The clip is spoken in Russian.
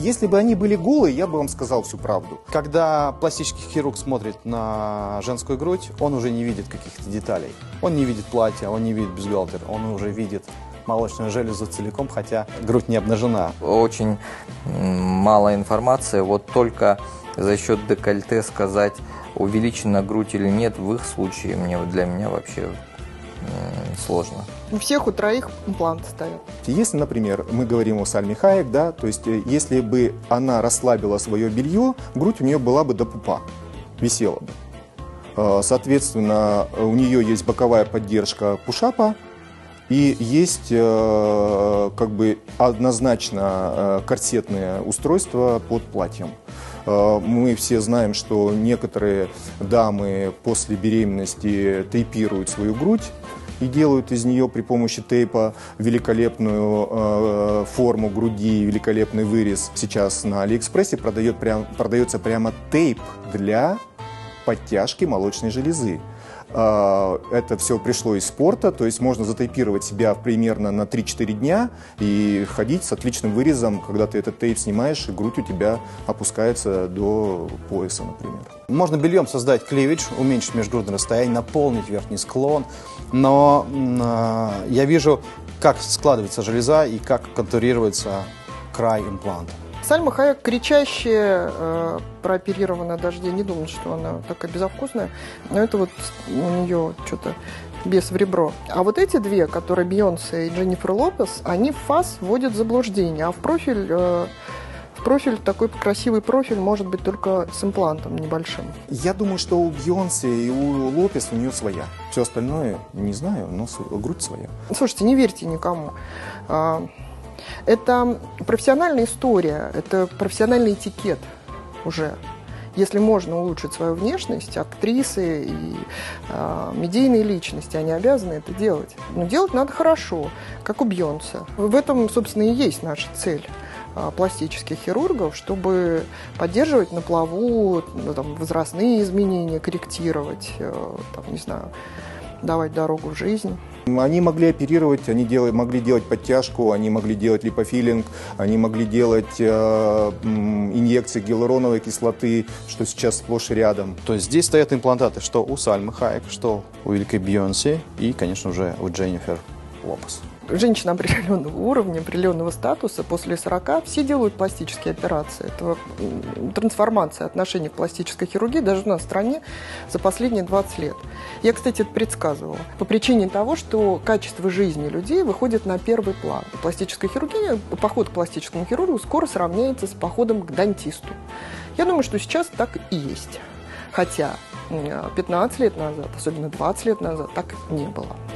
Если бы они были голые, я бы вам сказал всю правду. Когда пластический хирург смотрит на женскую грудь, он уже не видит каких-то деталей. Он не видит платья, он не видит бюстгальтер, он уже видит молочную железу целиком, хотя грудь не обнажена. Очень мало информации, вот только за счет декольте сказать, увеличена грудь или нет, в их случае для меня вообще сложно. У всех, у троих импланты стоят. Если, например, мы говорим о Сальме Хайек, да, то есть если бы она расслабила свое белье, грудь у нее была бы до пупа, висела бы. Соответственно, у нее есть боковая поддержка пушапа и есть как бы однозначно корсетное устройство под платьем. Мы все знаем, что некоторые дамы после беременности тейпируют свою грудь и делают из нее при помощи тейпа великолепную форму груди, великолепный вырез. Сейчас на Алиэкспрессе продается прямо тейп для подтяжки молочной железы. Это все пришло из спорта, то есть можно затейпировать себя примерно на 3-4 дня и ходить с отличным вырезом, когда ты этот тейп снимаешь, и грудь у тебя опускается до пояса, например. Можно бельем создать клевидж, уменьшить межгрудное расстояние, наполнить верхний склон, но я вижу, как складывается железа и как контурируется край импланта. Сальма Хайек кричащая, прооперированная, даже я не думаю, что она такая безвкусная, но это вот у нее что-то бес в ребро. А вот эти две, которые Бейонсе и Дженнифер Лопес, они в фас вводят в заблуждение, а в профиль, такой красивый профиль может быть только с имплантом небольшим. Я думаю, что у Бейонсе и у Лопес у нее своя. Все остальное не знаю, но грудь своя. Слушайте, не верьте никому. Это профессиональная история, это профессиональный этикет уже. Если можно улучшить свою внешность, актрисы и медийные личности, они обязаны это делать. Но делать надо хорошо, как у Бейонсе. В этом, собственно, и есть наша цель пластических хирургов, чтобы поддерживать на плаву возрастные изменения, корректировать, не знаю, давать дорогу в жизнь. Они могли оперировать, могли делать подтяжку, они могли делать липофилинг, они могли делать инъекции гиалуроновой кислоты, что сейчас сплошь и рядом. То есть здесь стоят имплантаты, что у Сальмы Хайек, что у великой Бейонсе и, конечно же, у Дженнифер Лопес. Женщины определенного уровня, определенного статуса после 40 все делают пластические операции. Это трансформация отношений к пластической хирургии даже у нас в стране за последние 20 лет. Я, кстати, это предсказывала. По причине того, что качество жизни людей выходит на первый план. Пластическая хирургия, поход к пластическому хирургу скоро сравняется с походом к дантисту. Я думаю, что сейчас так и есть. Хотя 15 лет назад, особенно 20 лет назад, так не было.